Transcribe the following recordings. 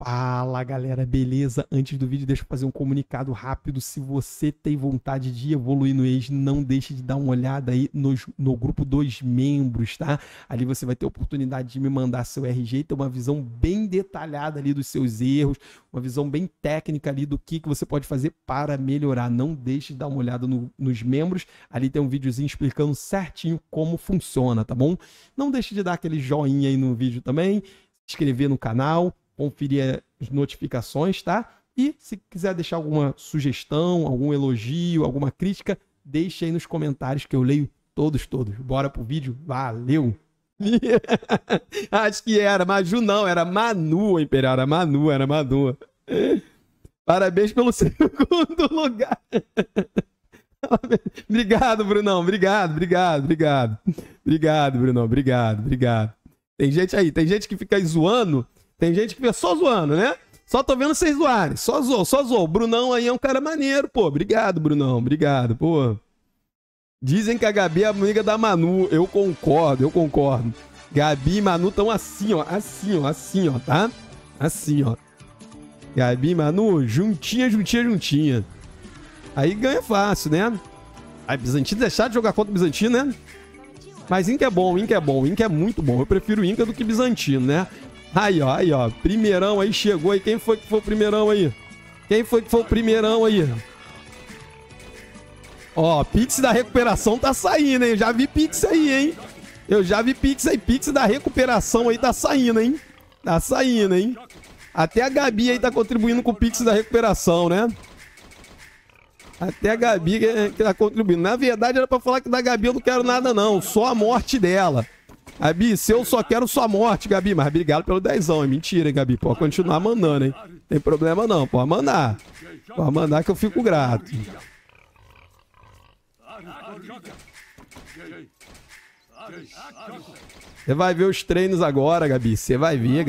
Fala galera, beleza? Antes do vídeo, deixa eu fazer um comunicado rápido. Se você tem vontade de evoluir no Age, não deixe de dar uma olhada aí no grupo dos membros, tá? Ali você vai ter a oportunidade de me mandar seu RG e ter uma visão bem detalhada ali dos seus erros, uma visão bem técnica ali do que você pode fazer para melhorar. Não deixe de dar uma olhada nos membros. Ali tem um videozinho explicando certinho como funciona, tá bom? Não deixe de dar aquele joinha aí no vídeo também, se inscrever no canal, conferir as notificações, tá? E se quiser deixar alguma sugestão, algum elogio, alguma crítica, deixe aí nos comentários que eu leio todos. Bora pro vídeo, valeu! Acho que era Maju, não, era Manu, Imperial, era Manu. Parabéns pelo segundo lugar. Obrigado, Brunão, obrigado, Brunão, obrigado. Tem gente aí, tem gente que fica aí zoando. Tem gente que fica só zoando, né? Só tô vendo vocês zoarem. Só zoou. O Brunão aí é um cara maneiro, pô. Obrigado, Brunão. Obrigado, pô. Dizem que a Gabi é amiga da Manu. Eu concordo. Gabi e Manu estão assim, ó, tá? Assim, ó. Gabi e Manu, juntinha. Aí ganha fácil, né? Aí Bizantino, deixar de jogar contra o Bizantino, né? Mas Inca é bom. Inca é muito bom. Eu prefiro Inca do que Bizantino, né? Aí, ó. Primeirão aí chegou aí. Quem foi que foi o primeirão aí? Ó, Pix da recuperação tá saindo, hein? Eu já vi Pix aí, hein? Pix da recuperação aí tá saindo, hein? Até a Gabi aí tá contribuindo com o Pix da recuperação, né? Até a Gabi que tá contribuindo. Na verdade, era pra falar que da Gabi eu não quero nada, não. Só a morte dela. Gabi, se eu só quero sua morte, Gabi, mas obrigado pelo 10ão, é mentira, hein, Gabi, pode continuar mandando, hein, tem problema não, pode mandar que eu fico grato. Você vai ver os treinos agora, Gabi, você vai ver.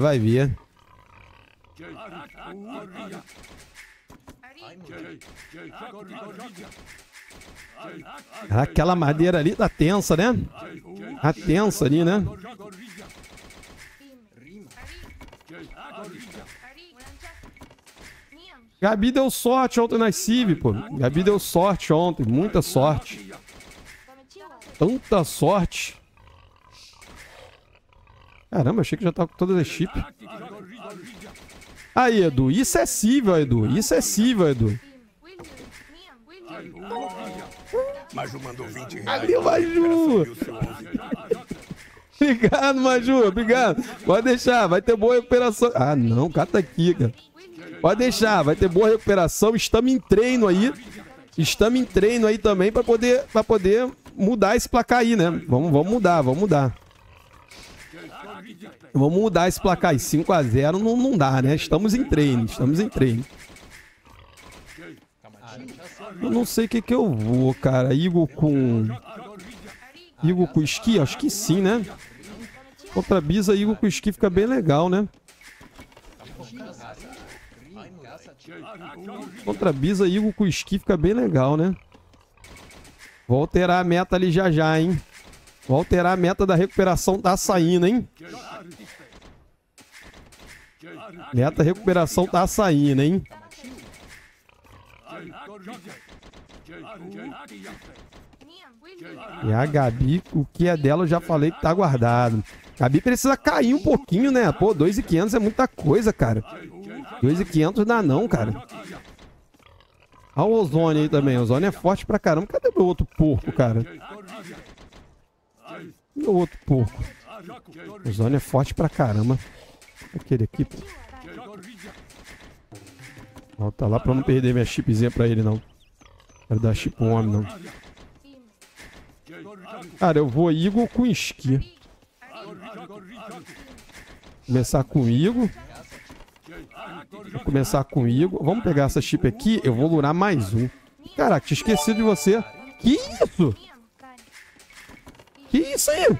Aquela madeira ali tá tensa, né? Tá tensa ali, né? Gabi deu sorte ontem na Civ, pô. Gabi deu sorte ontem, muita sorte. Tanta sorte. Caramba, achei que já tava com todas as chips. Aí, Edu, isso é cível, Edu. Maju mandou 20 reais. Valeu, Maju! Obrigado, Maju, obrigado. Pode deixar, vai ter boa recuperação. Ah, não, cata aqui, cara. Pode deixar, vai ter boa recuperação. Estamos em treino aí também pra poder mudar esse placar aí, né? Vamos mudar. Vamos mudar esse placar aí. 5-0 não dá, né? Estamos em treino. Eu não sei o que eu vou, cara. Igor com esqui? Acho que sim, né? Contra Bisa, Igor com esqui fica bem legal, né? Contra Bisa, Igor com esqui fica bem legal, né? Vou alterar a meta ali já, hein? Vou alterar a meta da recuperação, tá saindo, hein? Meta recuperação tá saindo, hein? E a Gabi, o que é dela eu já falei que tá guardado. Gabi precisa cair um pouquinho, né? Pô, 2.500 é muita coisa, cara. 2.500 dá não, cara. Olha o Ozone aí também. O Ozone é forte pra caramba. Cadê meu outro porco, cara? Meu outro porco. O Ozone é forte pra caramba. Aquele aqui, pô. Volta lá pra eu não perder minha chipzinha pra ele, não. Quero dar chip pro homem, não. Cara, eu vou Igor com esqui. Começar com Igor. Vamos pegar essa chip aqui. Eu vou lurar mais um. Caraca, tinha esquecido de você. Que isso? Que isso aí?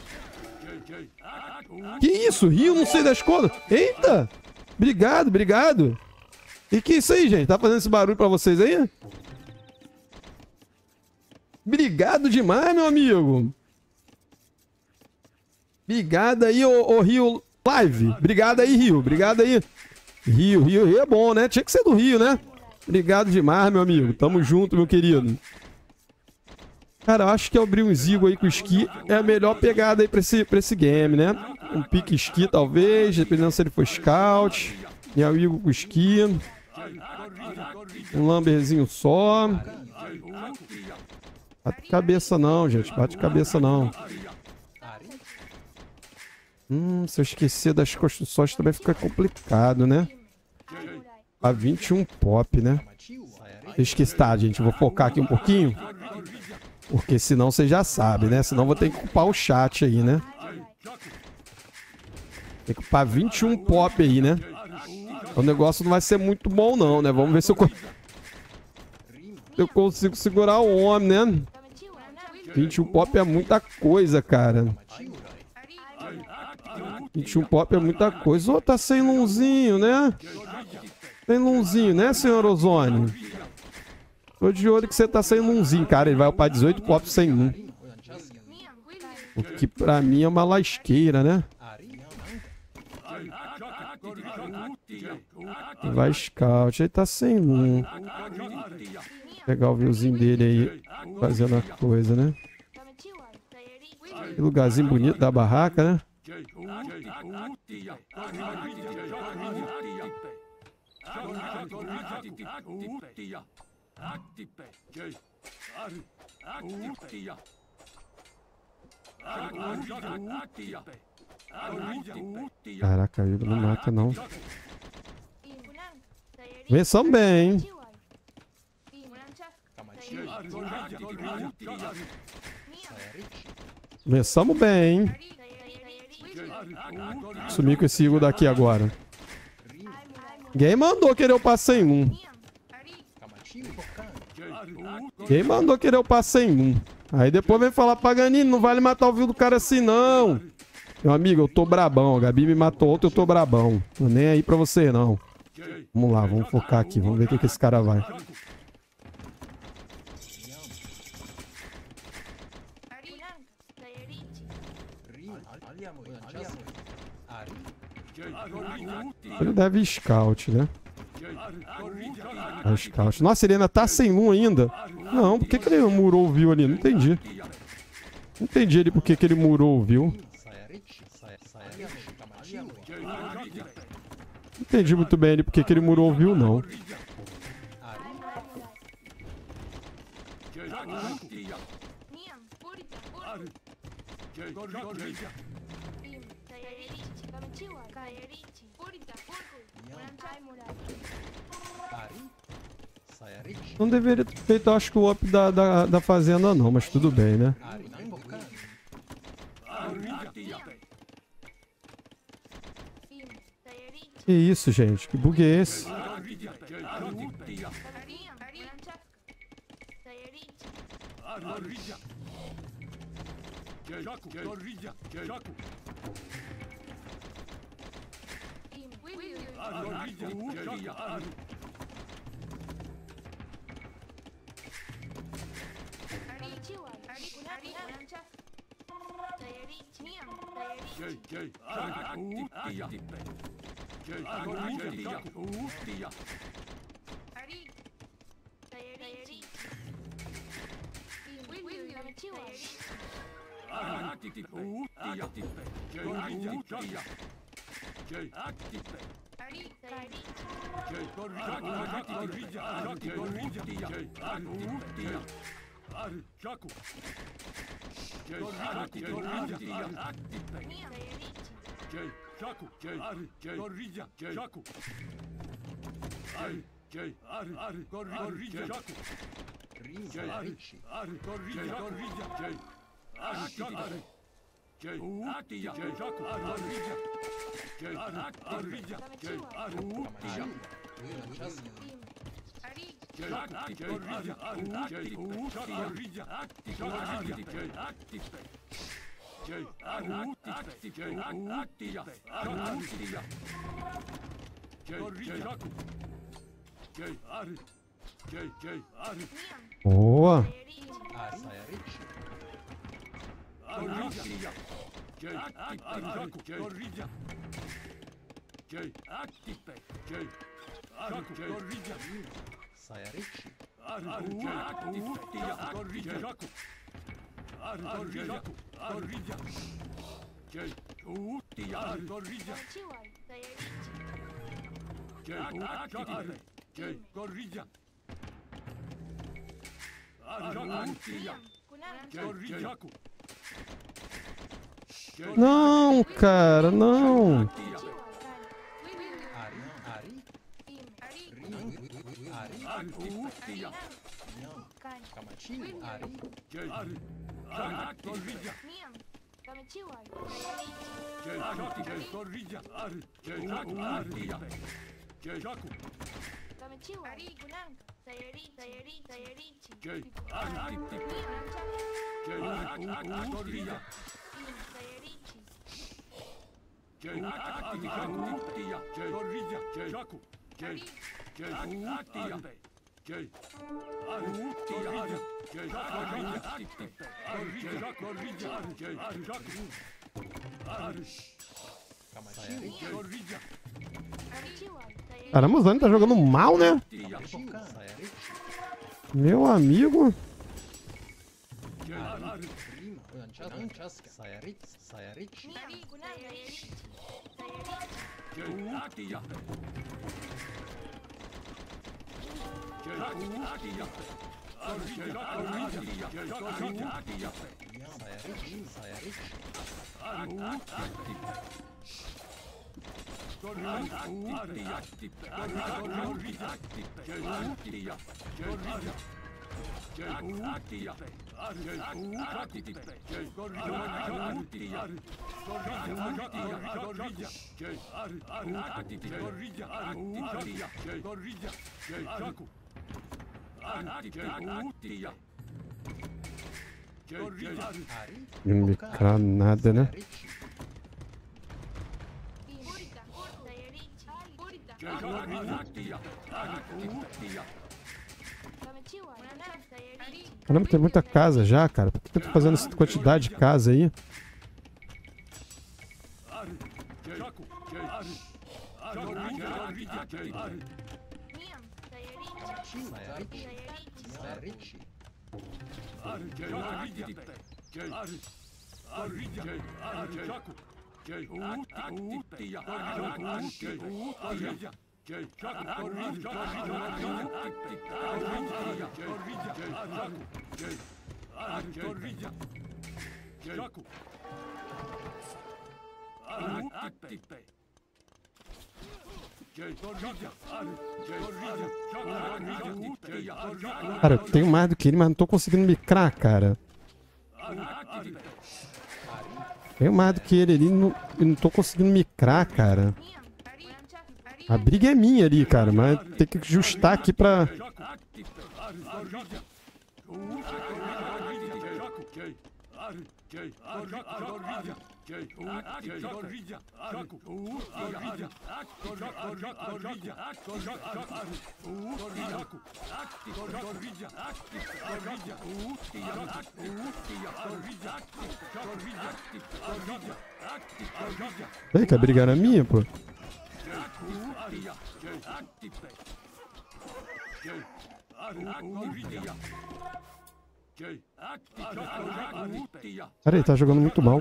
Que isso? Rio, não sei das coisas. Eita! Obrigado. E que isso aí, gente? Tá fazendo esse barulho pra vocês aí? Obrigado demais, meu amigo. Obrigado aí, ô Rio live. Obrigado aí, Rio. Obrigado aí. Rio é bom, né? Tinha que ser do Rio, né? Obrigado demais, meu amigo. Tamo junto, meu querido. Cara, eu acho que abrir um Zigo aí com o Esqui é a melhor pegada aí pra esse game, né? Um pique Esqui, talvez, dependendo se ele for Scout. E o Igor com o Esqui. Um Lamberzinho só. Bate cabeça não, gente. Bate cabeça não. Se eu esquecer das construções também fica complicado, né? A 21 pop, né? Eu esqueci, tá, gente? Vou focar aqui um pouquinho. Porque senão você já sabe, né? Senão vou ter que culpar o chat aí, né? Tem que culpar 21 pop aí, né? O negócio não vai ser muito bom não, né? Vamos ver se eu consigo segurar o homem, né? 21 pop é muita coisa, cara. 21 pop é muita coisa. Ô, tá sem lunzinho, né? Sem lunzinho, né, senhor Ozônio? Tô de olho que você tá sem lunzinho, cara. Ele vai upar 18 pop sem lun. O que pra mim é uma lasqueira, né? Vai Scout. Ele tá sem lun. Vou pegar o viewzinho dele aí, fazendo a coisa, né? Que lugarzinho bonito da barraca, né? Caraca, o Igor não mata não. Começamos bem, hein? Começamos bem, hein? Sumir com esse Igor daqui agora. Ninguém mandou querer o passe em 1. Quem mandou querer o passe em 1? Aí depois vem falar, Paganini, não vale matar o view do cara assim não. Meu amigo, eu tô brabão. A Gabi me matou ontem, eu tô brabão. Tô nem aí pra você não. Vamos lá, vamos focar aqui. Vamos ver o que esse cara vai. Ele deve ir Scout, né? A Scout. Nossa, ele ainda tá sem lum ainda. Não, por que ele murou o view ali? Não entendi. Não entendi ele por que ele murou o view. Não entendi muito bem ele por que ele murou o view, não. Não deveria ter feito, acho que o up da fazenda não, mas tudo bem, né? Que isso, gente? Que bug é esse? Boa. Não, cara, não. Caramba, o Zani tá jogando mal, né? Meu amigo. Não me cra nada, né? Caramba, tem muita casa já, cara. Por que eu tô fazendo essa quantidade de casa aí? Cara, eu tenho mais do que ele, mas não tô conseguindo micrar, cara. Tenho mais do que ele ali, não tô conseguindo micrar, cara. A briga é minha ali, cara, mas tem que ajustar aqui pra... Ei, que a briga era minha, pô. Cara, ele tá jogando muito mal.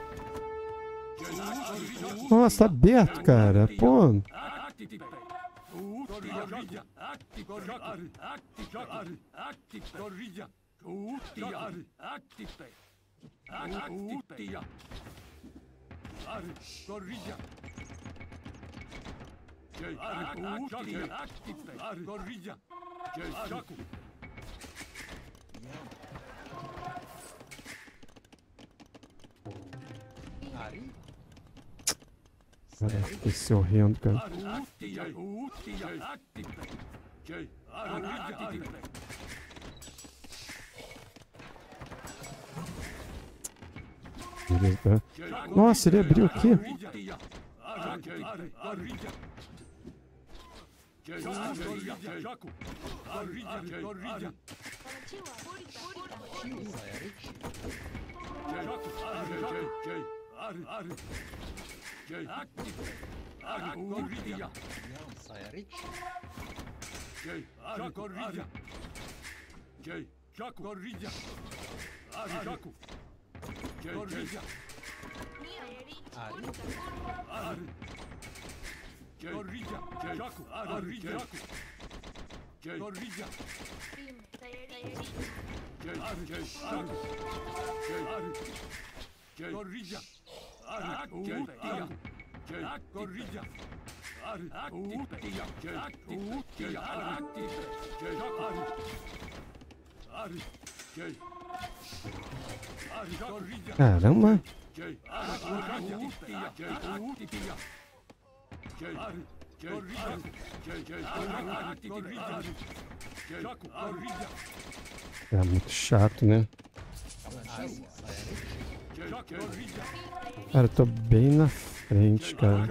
Nossa, aberto, cara. Pô. Caraca, esse é horrendo, cara. Beleza, tá? Nossa, ele abriu aqui. Caramba. É muito chato, né? Cara, eu tô bem na frente, cara.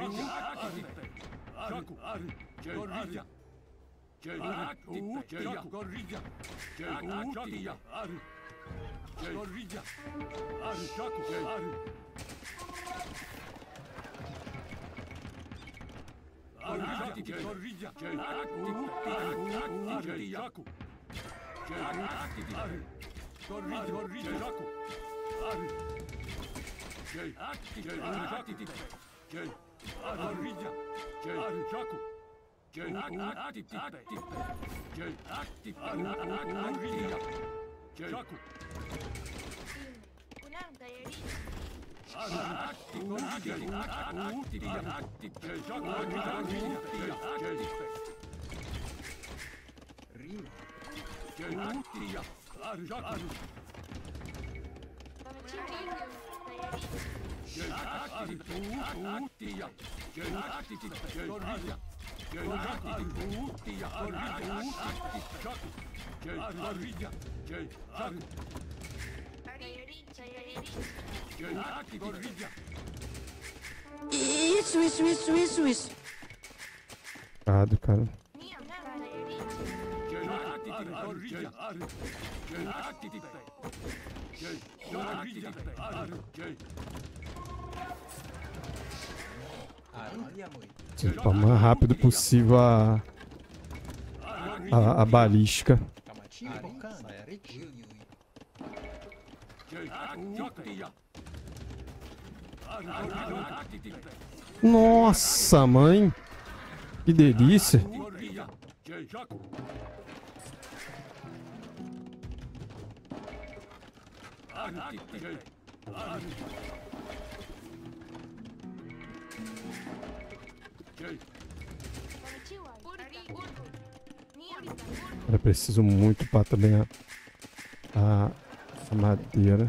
Isso. Cara. Preciso ir o mais rápido possível a balística. Nossa, mãe! Que delícia! Eu preciso muito para também a madeira.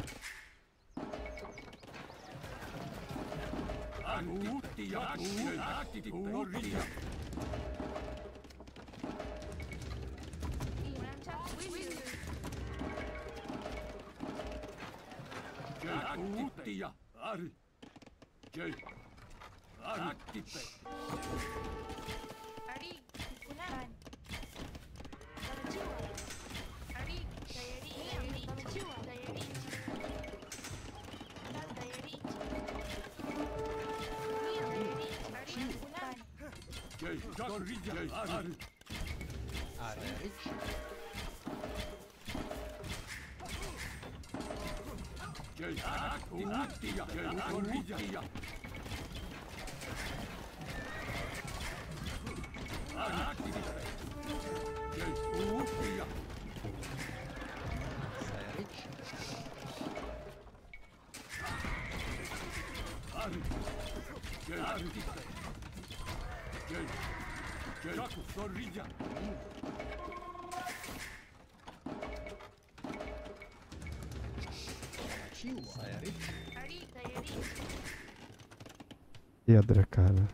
Pedra, cara.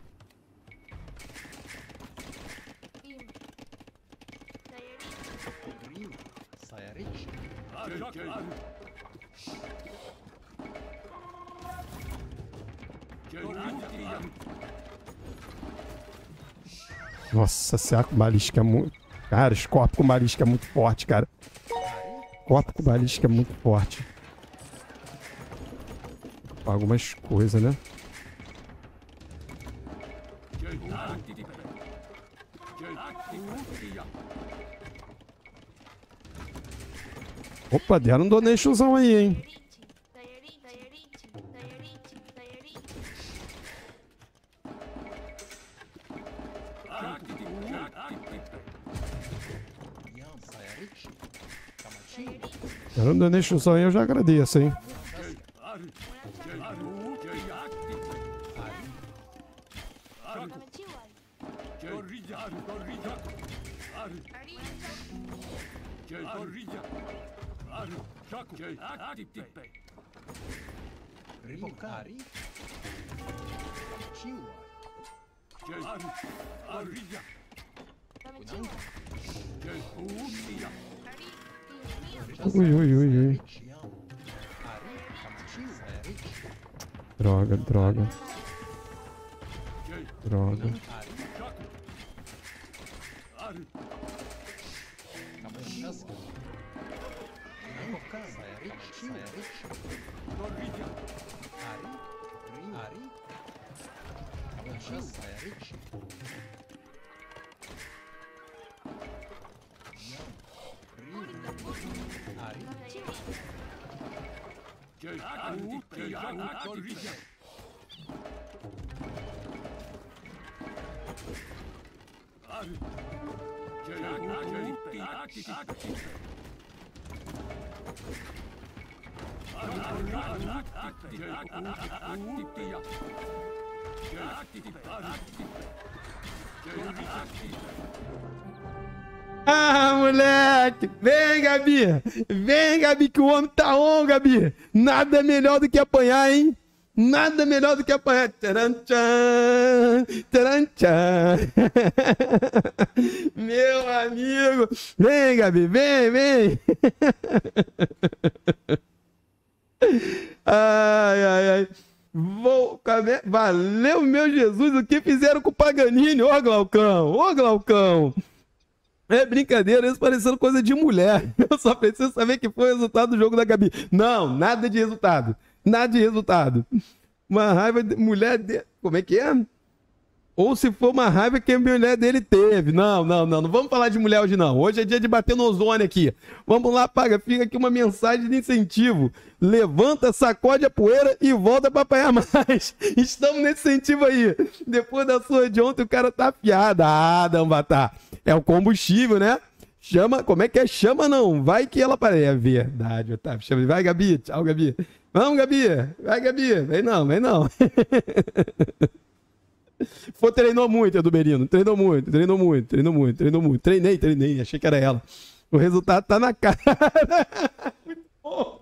Nossa, esse arco balístico é muito... Cara, esse corpo com balística é muito forte, cara. Corpo com balística é muito forte. Algumas coisas, né? Opa, deram um donationzão aí, hein? Deram um donationzão aí, eu já agradeço, hein? Ui, ui, ui, ui. Droga, droga. Droga. Ah, moleque! Vem, Gabi! Vem, Gabi, que o homem tá on, Gabi! Nada melhor do que apanhar, hein? Nada melhor do que apanhar. Tcharam-tchan, tcharam-tchan. Meu amigo! Vem, Gabi, vem, vem! Ai, ai, ai. Valeu, meu Jesus, o que fizeram com o Paganini? Ô, Glaucão, ô, Glaucão. É brincadeira, isso parecendo coisa de mulher. Eu só preciso saber que foi o resultado do jogo da Gabi. Não, nada de resultado. Nada de resultado. Uma raiva de mulher de... Como é que é? Ou se for uma raiva que a mulher dele teve. Não, não, não. Não vamos falar de mulher hoje, não. Hoje é dia de bater no ozônio aqui. Vamos lá, paga. Fica aqui uma mensagem de incentivo. Levanta, sacode a poeira e volta pra apanhar mais. Estamos nesse incentivo aí. Depois da sua de ontem, o cara tá afiado. Ah, Dambatá. É o combustível, né? Chama, como é que é? Chama não. Vai que ela aparece. É verdade, Otávio. Chama. Vai, Gabi. Tchau, Gabi. Vamos, Gabi. Vai, Gabi. Vem não, vem não. Pô, treinou muito, Eduberino. Treinou muito, treinou muito, treinou muito, treinou muito. Treinei. Achei que era ela. O resultado tá na cara. Muito bom.